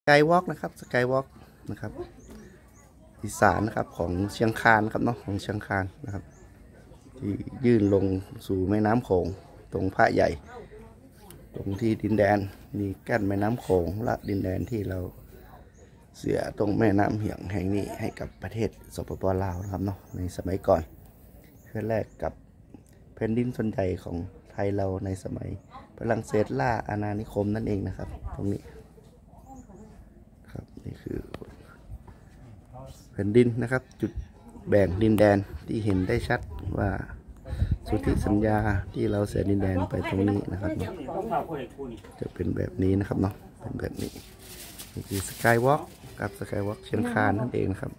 สกายวอล์กนะครับสกายวอล์กนะครับอีสานนะครับของเชียงคานครับเนาะของเชียงคานนะครับที่ยื่นลงสู่แม่น้ำโขงตรงพระใหญ่ตรงที่ดินแดนมีกั้นแม่น้ำโขงและดินแดนที่เราเสียตรงแม่น้ำเหียงแห่งนี้ให้กับประเทศสปป.ลาวนะครับเนาะในสมัยก่อนเพื่อแลกกับแผ่นดินส่วนใหญ่ของไทยเราในสมัยฝรั่งเศสล่าอาณานิคมนั่นเองนะครับตรงนี้ครับนี่คือแผ่นดินนะครับจุดแบ่งดินแดนที่เห็นได้ชัดว่าสุทธิสัญญาที่เราเสียดินแดนไปตรงนี้นะครับจะเป็นแบบนี้นะครับเนาะเป็นแบบนี้นี่คือสกายวอล์กกับสกายวอล์กเชียงคานนั่นเองนะครับ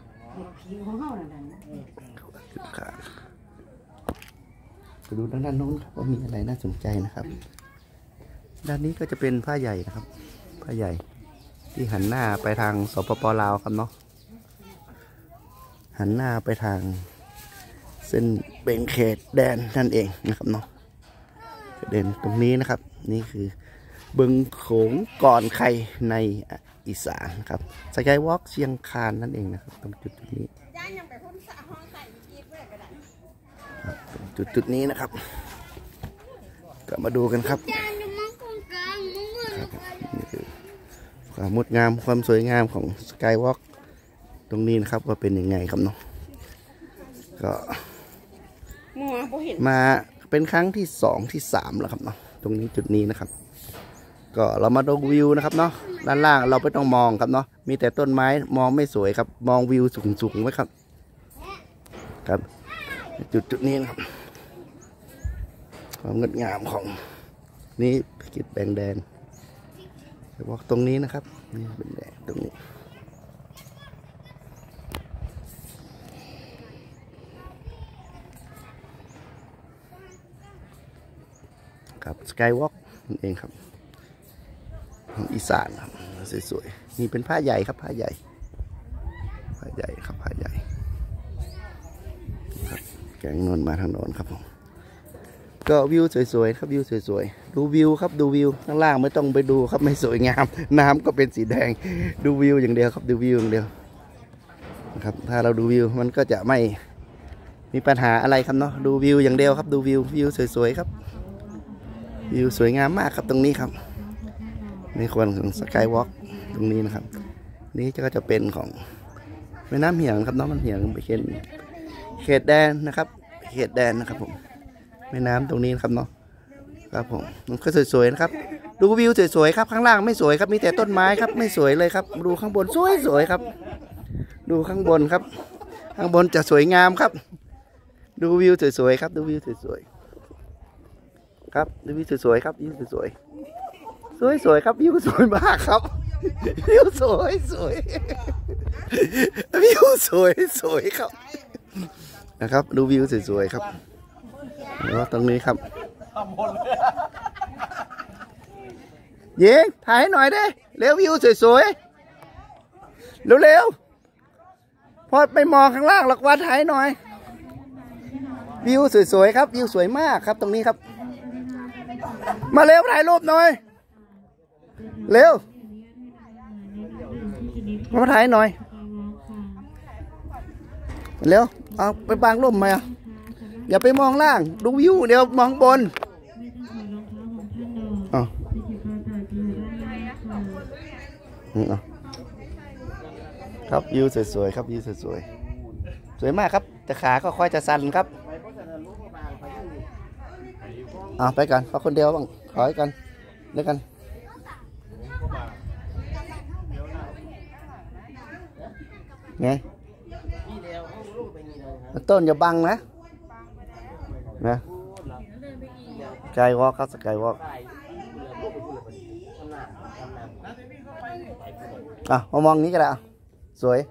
ไปดูด้านโน้นว่ามีอะไรน่าสนใจนะครับด้านนี้ก็จะเป็นผ้าใหญ่นะครับผ้าใหญ่ที่หันหน้าไปทางสปป.ลาวครับเนาะหันหน้าไปทางเส้นแบ่งเขตแดนนั่นเองนะครับเนาะเด่นตรงนี้นะครับนี่คือบึงโขงก่อนใครในอีสานครับสกายวอล์กเชียงคานนั่นเองนะครับตรงจุดนี้จุดนี้นะครับก็มาดูกันครับนี่คือความงดงามความสวยงามของสกายวอล์กตรงนี้นะครับว่าเป็นยังไงครับเนาะก็มาเป็นครั้งที่2ที่3แล้วครับเนาะตรงนี้จุดนี้นะครับก็เรามาดูวิวนะครับเนาะด้านล่างเราไม่ต้องมองครับเนาะมีแต่ต้นไม้มองไม่สวยครับมองวิวสูงไว้ครับครับจุดนี้นะครับความงดงามของนี่กิจแบ่งแดนเฉพาะตรงนี้นะครับนี่เป็นแดนตรงนี้ครับสกายวอล์กนั่นเองครับของอีสานครับสวยๆนี่เป็นผ้าใหญ่ครับผ้าใหญ่ครับผ้าใหญ่ครับแกงนนมาทางโน้นครับผมก็วิวสวยๆครับวิวสวยๆดูวิวครับดูวิวข้างล่างไม่ต้องไปดูครับไม่สวยงามน้ำก็เป็นสีแดงดูวิวอย่างเดียวครับดูวิวอย่างเดียวนะครับถ้าเราดูวิวมันก็จะไม่มีปัญหาอะไรครับเนาะดูวิวอย่างเดียวครับดูวิวสวยๆครับวิวสวยงามมากครับตรงนี้ครับในควรของสกายวอล์กตรงนี้นะครับนี้ก็จะเป็นของแม่น้ำเหียงครับน้องมันเหียงไปเขตแดนนะครับเขตแดนนะครับผมแม่น้ำตรงนี้ครับเนาะครับผมมันก็สวยๆนะครับดูวิวสวยๆครับข้างล่างไม่สวยครับมีแต่ต้นไม้ครับไม่สวยเลยครับดูข้างบนสวยๆครับดูข้างบนครับข้างบนจะสวยงามครับดูวิวสวยๆครับดูวิวสวยๆครับดูวิวสวยๆครับวิวสวยๆครับวิวสวยมากครับวิวสวยวิวสวยครับนะครับดูวิวสวยๆครับแล้วตรงนี้ครับเย้ถ่ายให้หน่อยดิเร็ววิวสวยๆเร็วๆพอไปมองข้างล่างหลักวันถ่ายหน่อยวิวสวยๆครับวิวสวยมากครับตรงนี้ครับมาเร็วถ่ายรูปหน่อยเร็วมาถ่ายหน่อยเร็วเอาไปบังร่มไหมอ่ะอย่าไปมองล่างดูวิวเดี๋ยวมองบนครับวิวสวยๆครับวิวสวยๆสวยมากครับแต่ขาก็ค่อยจะสั่นครับไปกันขอคนเดียวบ้างขอให้กันเดี๋ยวกันไงต้นอย่าบังนะสกายวอล์กครับสกายวอล์กมามองนี้ก็ได้สวย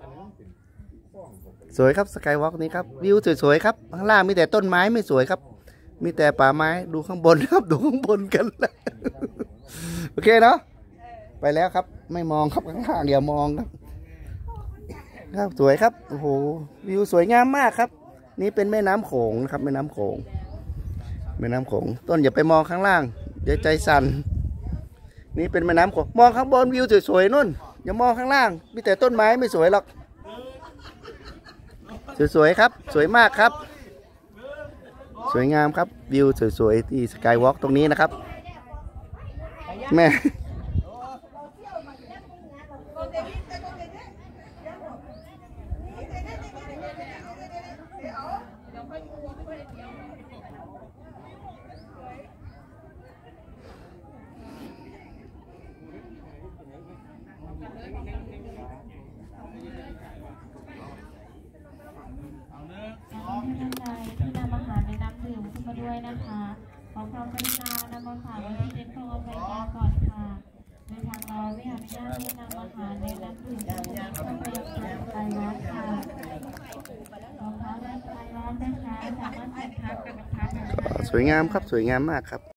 ครับสกายวอล์กนี้ครับวิวสวยๆครับข้างล่างมีแต่ต้นไม้ไม่สวยครับมีแต่ป่าไม้ดูข้างบนครับดูข้างบนกันโอเคเนาะไปแล้วครับไม่มองครับข้างล่างอย่ามองครับสวยครับโอ้โหวิวสวยงามมากครับนี่เป็นแม่น้ำโขงนะครับแม่น้ำโขงต้นอย่าไปมองข้างล่างเดี๋ยวใจสั่นนี่เป็นแม่น้ำโขงมองข้างบนวิวสวยๆนู่นอย่ามองข้างล่างมีแต่ต้นไม้ไม่สวยหรอกสวยๆครับสวยมากครับสวยงามครับวิวสวยๆที่สกายวอล์กตรงนี้นะครับแม่ที่นำอาหารในน้ำดื่มขึ้นมาด้วยนะคะขอความกรุณานำมาฝากไว้ที่เต็นท์กองอำนวยการก่อนค่ะโดยทางเราไม่อนุญาตให้นำอาหารในน้ำดื่มเข้าไปยังสกายวอล์กค่ะรองเท้าและสกายวอล์กนะคะสามารถแข่งขันกับรองเท้าสวยงามครับสวยงามมากครับ